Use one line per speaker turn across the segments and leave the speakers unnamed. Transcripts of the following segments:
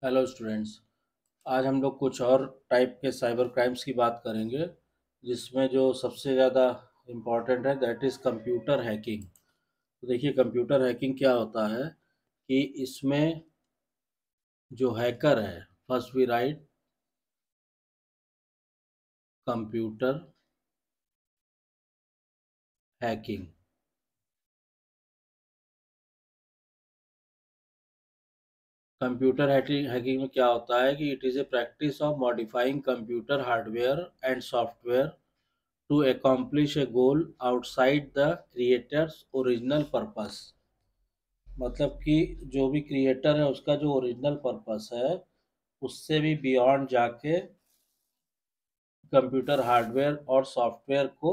Hello students. आज हम लोग कुछ और टाइप के साइबर क्राइम्स की बात करेंगे, जिसमें जो सबसे ज़्यादा इम्पॉर्टेंट है दैट इज़ कंप्यूटर हैकिंग। तो देखिए, कंप्यूटर हैकिंग क्या होता है कि इसमें जो हैकर है, first we write computer hacking. Computer hacking में क्या होता है कि it is a practice of modifying computer hardware and software to accomplish a goal outside the creator's original purpose। मतलब कि जो भी क्रिएटर है उसका जो ओरिजिनल पर्पस है उससे भी बियॉन्ड जाके कंप्यूटर हार्डवेयर और सॉफ्टवेयर को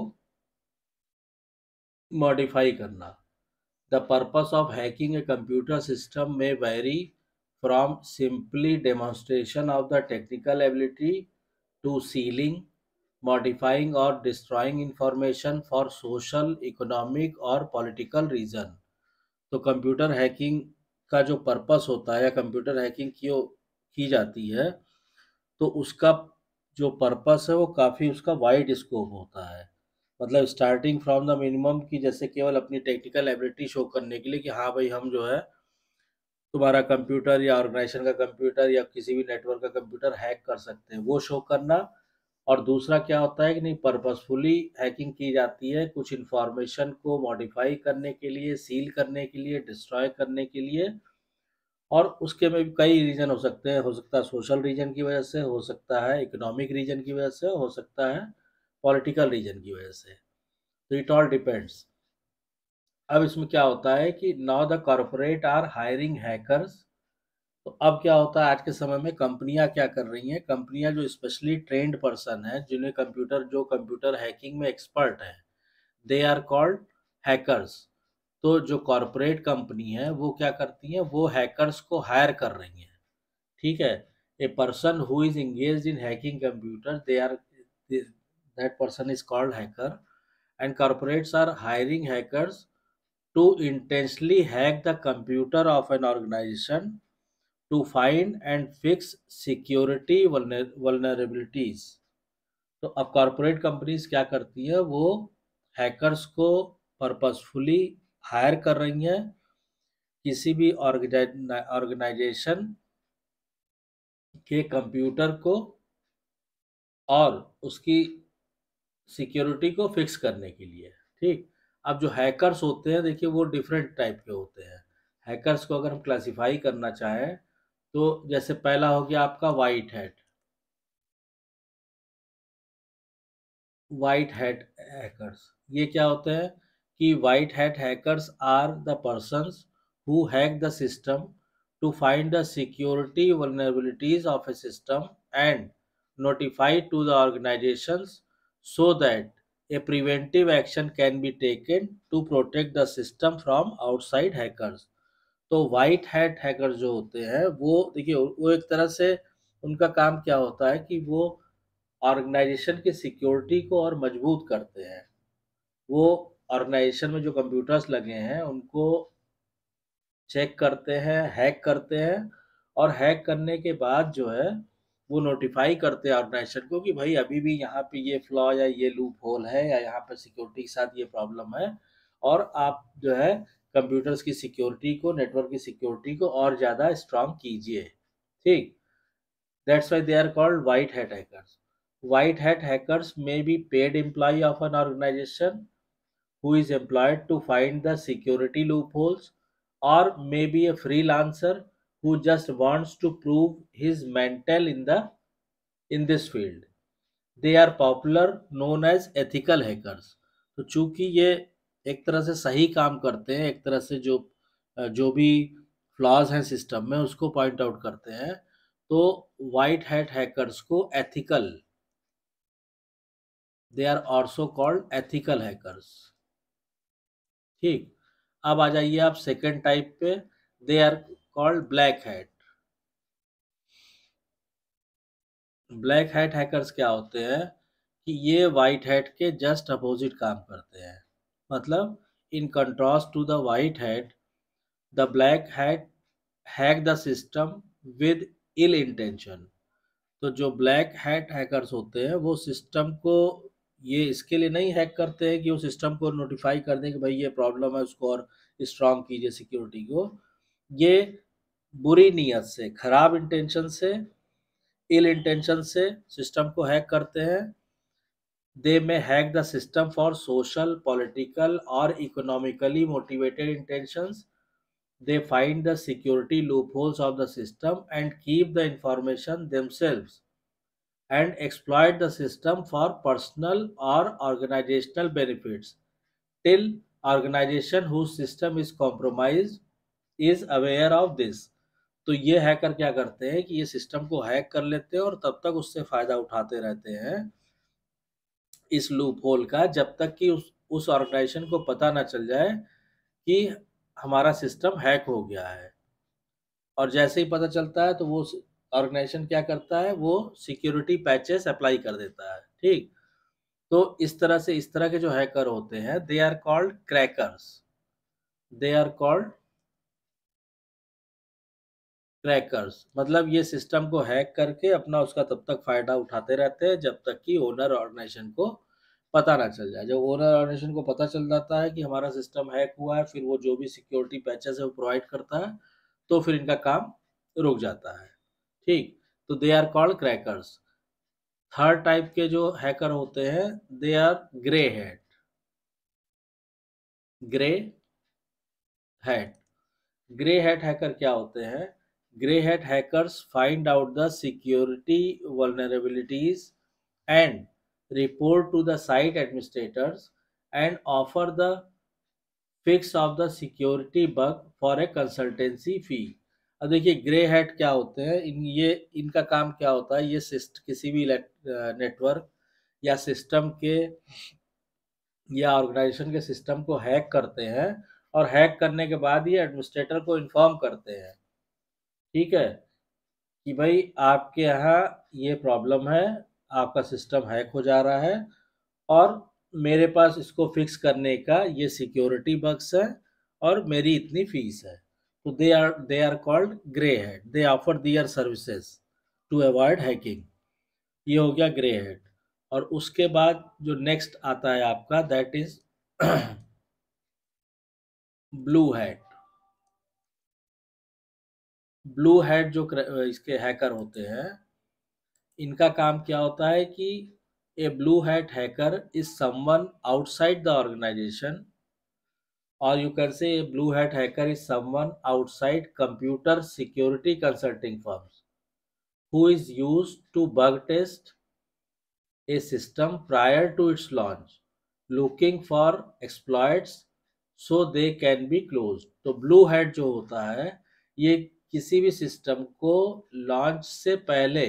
मॉडिफाई करना। The purpose of hacking a computer system may vary from simply demonstration of the technical ability to stealing, modifying और destroying information for social, economic और political reason. तो computer hacking का जो purpose होता है या कंप्यूटर हैकिंग क्यों की जाती है, तो उसका जो पर्पस है वो काफ़ी उसका वाइड स्कोप होता है। मतलब स्टार्टिंग फ्रॉम द मिनिमम कि जैसे केवल अपनी टेक्निकल एबिलिटी शो करने के लिए कि हाँ भाई, हम जो है तुम्हारा कंप्यूटर या ऑर्गेनाइजेशन का कंप्यूटर या किसी भी नेटवर्क का कंप्यूटर हैक कर सकते हैं, वो शो करना। और दूसरा क्या होता है कि नहीं, पर्पसफुली हैकिंग की जाती है कुछ इंफॉर्मेशन को मॉडिफाई करने के लिए, सील करने के लिए, डिस्ट्रॉय करने के लिए। और उसके में भी कई रीजन हो सकते हैं, हो सकता है सोशल रीजन की वजह से, हो सकता है इकोनॉमिक रीजन की वजह से, हो सकता है पॉलिटिकल रीजन की वजह से। तो इट ऑल डिपेंड्स। अब इसमें क्या होता है कि now the corporate are hiring hackers. तो अब क्या होता है, आज के समय में कंपनियां क्या कर रही हैं, कंपनियां जो स्पेशली ट्रेंड पर्सन है, जिन्हें कंप्यूटर हैकिंग में एक्सपर्ट है, दे आर कॉल्ड हैकर्स। तो जो कॉरपोरेट कंपनी है वो क्या करती हैं, वो हैकर्स को हायर कर रही हैं। ठीक है। A person who is engaged in hacking computer, they are that person is called hacker. And corporates are hiring hackers to intentionally hack the computer of an organization to find and fix security vulnerabilities। तो अब corporate companies क्या करती है, वो hackers को purposefully higher कर रही हैं किसी भी ऑर्गेनाइजेशन के कंप्यूटर को और उसकी सिक्योरिटी को फिक्स करने के लिए। ठीक। अब जो हैकर्स होते हैं, देखिए वो डिफरेंट टाइप के होते हैं। हैकर्स को अगर हम क्लासिफाई करना चाहें तो जैसे पहला हो गया आपका वाइट हैट हैकर्स। ये क्या होते हैं कि white hat hackers are the persons who hack the system to find the security vulnerabilities of a system and notify to the organizations so that a preventive action can be taken to protect the system from outside hackers। तो white hat hacker जो होते हैं वो देखिए, वो एक तरह से उनका काम क्या होता है कि वो ऑर्गेनाइजेशन की सिक्योरिटी को और मजबूत करते हैं। वो ऑर्गेनाइजेशन में जो कंप्यूटर्स लगे हैं उनको चेक करते हैं, हैक करते हैं। और हैक करने के बाद जो है वो नोटिफाई करते हैं ऑर्गेनाइजेशन को कि भाई अभी भी यहाँ पे ये फ्लॉ या ये लूप होल है या यहाँ पे सिक्योरिटी के साथ ये प्रॉब्लम है, और आप जो है कंप्यूटर्स की सिक्योरिटी को, नेटवर्क की सिक्योरिटी को और ज़्यादा स्ट्रांग कीजिए। ठीक। That's why they are called white hat hackers. White hat hackers may be paid employee of an organization who is employed to find the security loopholes, or may be a freelancer who just wants to prove his mental in this field। They are popular known as ethical hackers। तो चूंकि ये एक तरह से सही काम करते हैं, एक तरह से जो भी फ्लॉज हैं सिस्टम में उसको पॉइंट आउट करते हैं, तो वाइट हैट हैकर्स को ethical, they are also called ethical hackers. ठीक। अब आ जाइए आप सेकंड टाइप पे, they are called black hat. Black hat hackers क्या होते हैं कि ये वाइट हैट के जस्ट अपोजिट काम करते हैं। मतलब in contrast to the white hat, the black hat hack the system with ill intention. तो जो ब्लैक हैट हैकर्स होते हैं वो सिस्टम को ये इसके लिए नहीं हैक करते हैं कि वो सिस्टम को नोटिफाई कर दें कि भाई ये प्रॉब्लम है, उसको और स्ट्रांग कीजिए सिक्योरिटी को। ये बुरी नीयत से, खराब इंटेंशन से, इल इंटेंशन से सिस्टम को हैक करते हैं। They may hack the system for social, political और economically motivated intentions. They find the security loopholes of the system and keep the information themselves and exploit the system for personal or organizational benefits till organization whose system is compromised is aware of this। तो ये hacker क्या करते हैं कि ये system को hack कर लेते हैं और तब तक उससे फायदा उठाते रहते हैं इस लूप होल का, जब तक कि उस ऑर्गेनाइजेशन को पता ना चल जाए कि हमारा सिस्टम हैक हो गया है। और जैसे ही पता चलता है तो वो ऑर्गेनाइजेशन क्या करता है, वो सिक्योरिटी पैचेस अप्लाई कर देता है। ठीक, तो इस तरह से इस तरह के जो हैकर होते हैं they are called crackers. They are called crackers, मतलब ये सिस्टम को हैक करके अपना उसका तब तक फायदा उठाते रहते हैं जब तक कि ओनर ऑर्गेनाइजेशन को पता ना चल जाए। जब ओनर ऑर्गेनाइजेशन को पता चल जाता है कि हमारा सिस्टम हैक हुआ है, फिर वो जो भी सिक्योरिटी पैचेस है वो प्रोवाइड करता है, तो फिर इनका काम रुक जाता है। ठीक, तो they are called crackers. Third type के जो हैकर होते हैं they are grey hat. Grey hat, grey hat hacker क्या होते हैं? Grey hat hackers find out the security vulnerabilities and report to the site administrators and offer the fix of the security bug for a consultancy fee। अब देखिए grey hat क्या होते हैं, इनका काम क्या होता है, ये किसी भी नेटवर्क या सिस्टम के या ऑर्गेनाइजेशन के सिस्टम को हैक करते हैं और हैक करने के बाद ये एडमिनिस्ट्रेटर को इन्फॉर्म करते हैं, ठीक है, कि भाई आपके यहाँ ये प्रॉब्लम है, आपका सिस्टम हैक हो जा रहा है और मेरे पास इसको फिक्स करने का ये सिक्योरिटी बग्स है और मेरी इतनी फीस है। तो they are called grey hat. They offer their services to avoid hacking. ये हो गया ग्रे हेड। और उसके बाद जो नेक्स्ट आता है आपका that is blue hat. Blue hat जो इसके हैकर होते हैं, इनका काम क्या होता है कि a blue hat hacker is someone outside the organisation, or you can say a blue hat hacker is someone outside computer security consulting firms who is used to bug test a system prior to its launch, looking for exploits so they can be closed। तो blue hat जो होता है ये किसी भी system को launch से पहले,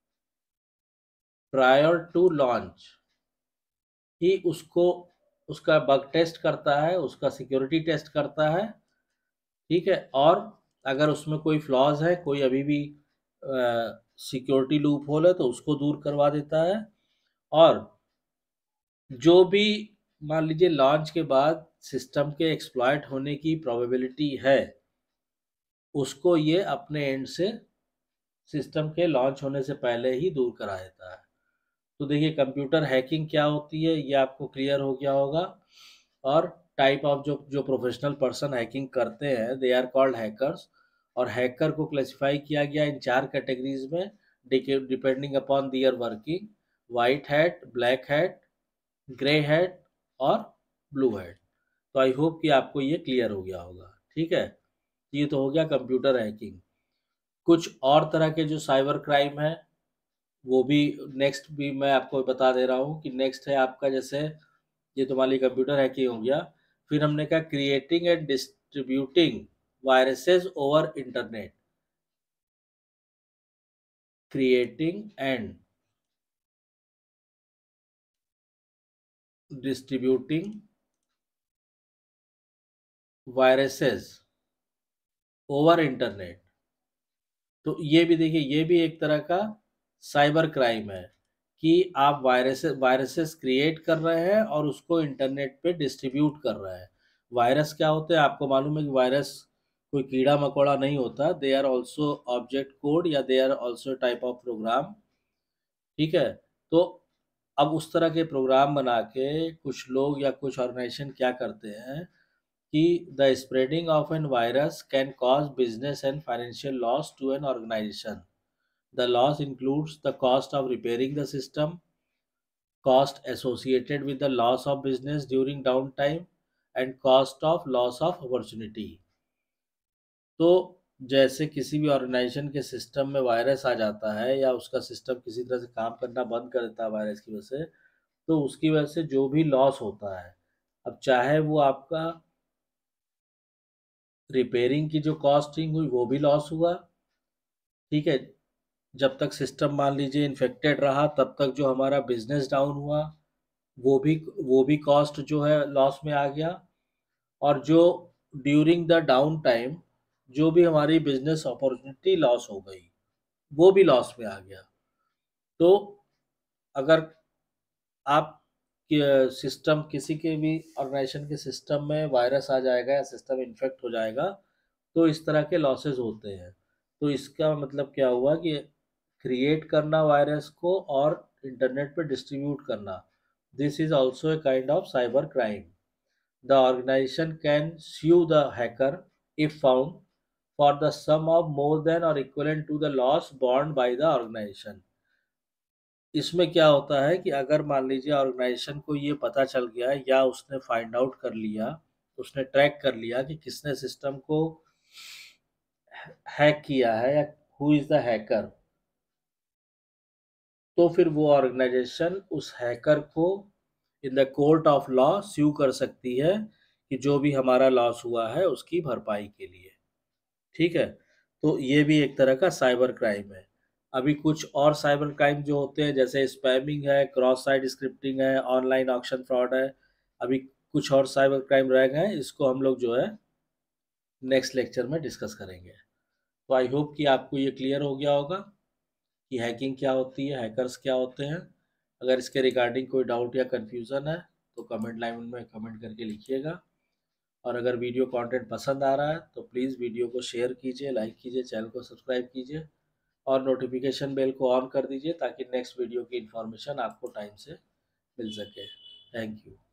प्रायर टू लॉन्च ही उसको उसका बग टेस्ट करता है, उसका सिक्योरिटी टेस्ट करता है, ठीक है, और अगर उसमें कोई फ्लॉज है, कोई अभी भी सिक्योरिटी लूप होल है तो उसको दूर करवा देता है। और जो भी मान लीजिए लॉन्च के बाद सिस्टम के एक्सप्लॉइट होने की प्रोबेबिलिटी है, उसको ये अपने एंड से सिस्टम के लॉन्च होने से पहले ही दूर करा देता है। तो देखिए कंप्यूटर हैकिंग क्या होती है ये आपको क्लियर हो गया होगा। और टाइप ऑफ जो जो प्रोफेशनल पर्सन हैकिंग करते हैं दे आर कॉल्ड हैकर्स। और हैकर को क्लासिफाई किया गया इन 4 कैटेगरीज में depending upon their working: white hat, black hat, grey hat और ब्लू हैट। तो आई होप कि आपको ये क्लियर हो गया होगा। ठीक है, ये तो हो गया कंप्यूटर हैकिंग। कुछ और तरह के जो साइबर क्राइम है वो भी नेक्स्ट भी मैं आपको बता दे रहा हूँ कि नेक्स्ट है आपका, जैसे ये तुम्हारी कंप्यूटर हैकिंग हो गया। फिर हमने कहा creating and distributing viruses over internet. Creating and distributing viruses over internet. तो ये भी देखिए ये भी एक तरह का साइबर क्राइम है कि आप वायरसेस क्रिएट कर रहे हैं और उसको इंटरनेट पे डिस्ट्रीब्यूट कर रहे हैं। वायरस क्या होते हैं आपको मालूम है कि वायरस कोई कीड़ा मकोड़ा नहीं होता, they are also object code या they are also type of program. ठीक है। तो अब उस तरह के प्रोग्राम बना के कुछ लोग या कुछ ऑर्गेनाइजेशन क्या करते हैं कि the spreading of an virus can cause business and financial loss to an organisation. The loss includes the cost of repairing the system, cost associated with the loss of business during downtime, and cost of loss of opportunity। तो जैसे किसी भी organisation के system में virus आ जाता है या उसका सिस्टम किसी तरह से काम करना बंद कर देता है वायरस की वजह से, तो उसकी वजह से जो भी लॉस होता है, अब चाहे वो आपका रिपेयरिंग की जो कॉस्टिंग हुई वो भी लॉस हुआ। ठीक है। जब तक सिस्टम मान लीजिए इन्फेक्टेड रहा तब तक जो हमारा बिजनेस डाउन हुआ वो भी वो भी कॉस्ट जो है लॉस में आ गया। और जो ड्यूरिंग द डाउन टाइम जो भी हमारी बिजनेस अपॉर्चुनिटी लॉस हो गई वो भी लॉस में आ गया। तो अगर आप सिस्टम किसी के भी ऑर्गेनाइजेशन के सिस्टम में वायरस आ जाएगा या सिस्टम इन्फेक्ट हो जाएगा तो इस तरह के लॉसेस होते हैं। तो इसका मतलब क्या हुआ कि क्रिएट करना वायरस को और इंटरनेट पे डिस्ट्रीब्यूट करना, this is also a kind of cyber crime. The organization can sue the hacker if found for the sum of more than or equivalent to the loss borne by the organization। इसमें क्या होता है कि अगर मान लीजिए organisation को ये पता चल गया या उसने फाइंड आउट कर लिया, उसने ट्रैक कर लिया कि किसने सिस्टम को हैक किया है या हु इज द हैकर, तो फिर वो ऑर्गेनाइजेशन उस हैकर को in the court of law sue कर सकती है कि जो भी हमारा लॉस हुआ है उसकी भरपाई के लिए। ठीक है। तो ये भी एक तरह का साइबर क्राइम है। अभी कुछ और साइबर क्राइम जो होते हैं जैसे स्पैमिंग है, क्रॉस साइट स्क्रिप्टिंग है, ऑनलाइन ऑक्शन फ्रॉड है। अभी कुछ और साइबर क्राइम रह गए हैं, इसको हम लोग जो है नेक्स्ट लेक्चर में डिस्कस करेंगे। तो आई होप कि आपको ये क्लियर हो गया होगा कि हैकिंग क्या होती है, हैकर्स क्या होते हैं। अगर इसके रिगार्डिंग कोई डाउट या कन्फ्यूज़न है तो कमेंट लाइन में कमेंट करके लिखिएगा। और अगर वीडियो कंटेंट पसंद आ रहा है तो प्लीज़ वीडियो को शेयर कीजिए, लाइक कीजिए, चैनल को सब्सक्राइब कीजिए और नोटिफिकेशन बेल को ऑन कर दीजिए ताकि नेक्स्ट वीडियो की इन्फॉर्मेशन आपको टाइम से मिल सके। Thank you.